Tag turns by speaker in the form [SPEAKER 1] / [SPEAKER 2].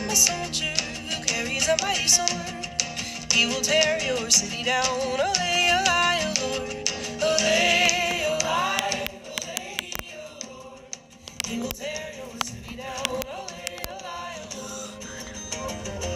[SPEAKER 1] a soldier who carries a mighty sword. He will tear your city down. Olay, olay, O Lord. Olay, olay, olay, O Lord. He will tear your city down. Olay, olay, O Lord.